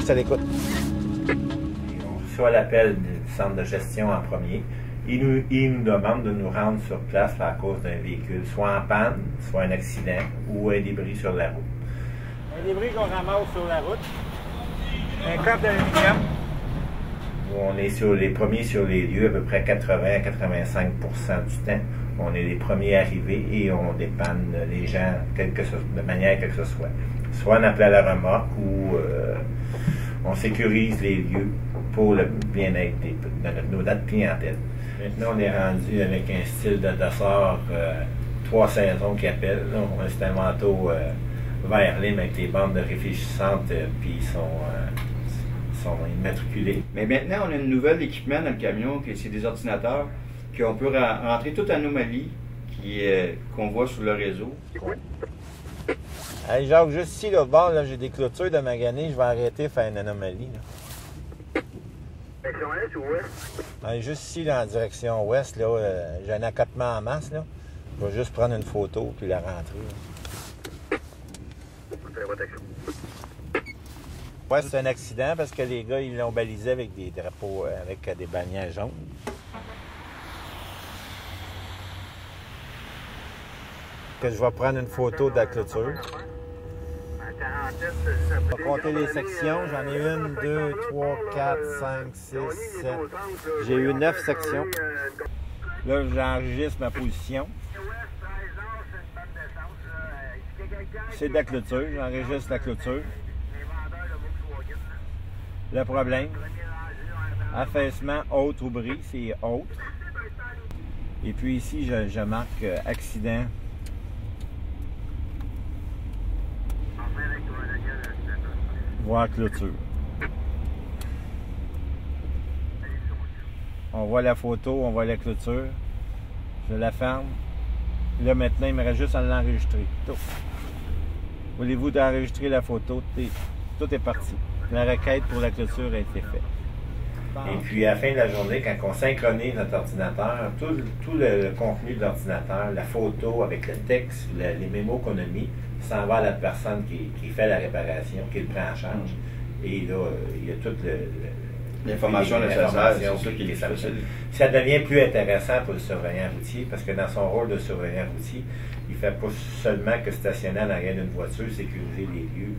suis à l'écoute. On reçoit l'appel du centre de gestion en premier. Ils nous demandent de nous rendre sur place à cause d'un véhicule, soit en panne, soit un accident ou un débris sur la route. Un débris qu'on ramasse sur la route. Un coffre d'aluminium. On est les premiers sur les lieux, à peu près 80 à 85 du temps. On est les premiers arrivés et on dépanne les gens de manière que ce soit. Soit en appelant la remorque ou on sécurise les lieux pour le bien-être de notre clientèle. Maintenant, on est rendu avec un style de dossard 3 saisons qui appelle. C'est un manteau vert lime avec des bandes de réfléchissantes puis ils sont immatriculés. Mais maintenant, on a un nouvel équipement dans le camion, c'est des ordinateurs qu'on peut rentrer toute anomalie qu'on voit sur le réseau. Hey Jacques, juste ici, là, bord, là, j'ai des clôtures de magané, je vais arrêter de faire une anomalie. Là. Direction est ou ouest? Hey, juste ici, là, en direction ouest, là, j'ai un accotement en masse. Là. Je vais juste prendre une photo puis la rentrer. Là. Ouais, c'est un accident parce que les gars, ils l'ont balisé avec des drapeaux, avec des bannières jaunes. Que je vais prendre une photo de la clôture. Je vais compter les sections. J'en ai 1, 2, 3, 4, 5, 6, 7. J'ai eu 9 sections. Là, j'enregistre ma position. C'est de la clôture. J'enregistre la clôture. Le problème, affaissement, haute ou bris, c'est haute. Et puis ici, je marque accident. Voir clôture. On voit la photo, on voit la clôture. Je la ferme. Là, maintenant, il me reste juste à l'enregistrer. Voulez-vous d'enregistrer la photo? Tout est parti. La requête pour la clôture a été faite. Et puis, à la fin de la journée, quand on synchronise notre ordinateur, tout le contenu de l'ordinateur, la photo avec le texte, les mémos qu'on a mis, s'en va à la personne qui fait la réparation, qui le prend en charge. Et là, il y a toute l'information nécessaire, c'est ça qui est facile. Ça devient plus intéressant pour le surveillant routier, parce que dans son rôle de surveillant routier, il ne fait pas seulement que stationner en arrière d'une voiture, sécuriser les lieux.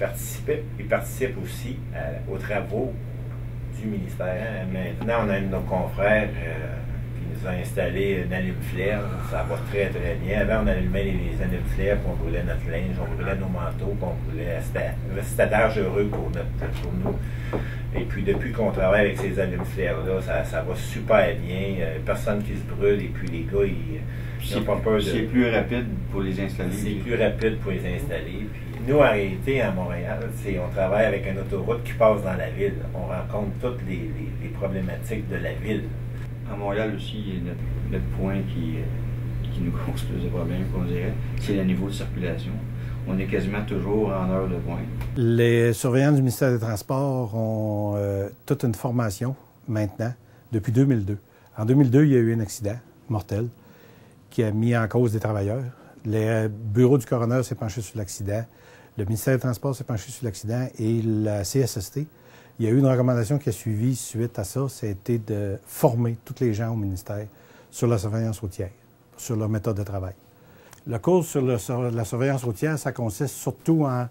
Il participe aussi aux travaux du ministère. Maintenant, on a un de nos confrères qui nous a installé une allume-flaire. Ça va très, très bien. Avant, on allumait les allume-flaires, puis on brûlait notre linge, on brûlait nos manteaux, puis on brûlait. C'était dangereux pour nous. Et puis, depuis qu'on travaille avec ces allume-flaires-là, ça va super bien. Personne qui se brûle, et puis les gars, ils n'ont pas peur de... C'est plus rapide pour les installer. C'est plus rapide pour les installer. Puis, nous, en réalité, à Montréal, on travaille avec une autoroute qui passe dans la ville. On rencontre toutes les problématiques de la ville. À Montréal aussi, notre point qui nous cause plus de problèmes, qu'on dirait, c'est le niveau de circulation. On est quasiment toujours en heure de pointe. Les surveillants du ministère des Transports ont toute une formation maintenant, depuis 2002. En 2002, il y a eu un accident mortel qui a mis en cause des travailleurs. Le bureau du coroner s'est penché sur l'accident. Le ministère des Transports s'est penché sur l'accident et la CSST, il y a eu une recommandation qui a suivi suite à ça, c'était de former tous les gens au ministère sur la surveillance routière, sur leur méthode de travail. Le cours sur la surveillance routière, ça consiste surtout en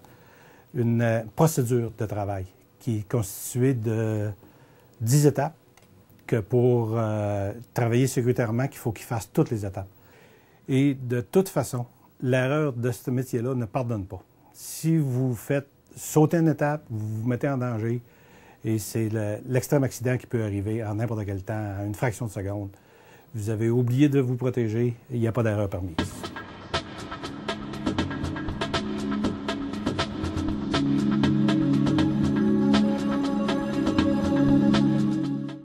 une procédure de travail qui est constituée de 10 étapes que pour travailler sécuritairement, qu'il faut qu'ils fassent toutes les étapes. Et de toute façon, l'erreur de ce métier-là ne pardonne pas. Si vous faites sauter une étape, vous vous mettez en danger et c'est l'extrême accident qui peut arriver en n'importe quel temps, en une fraction de seconde. Vous avez oublié de vous protéger et il n'y a pas d'erreur permise.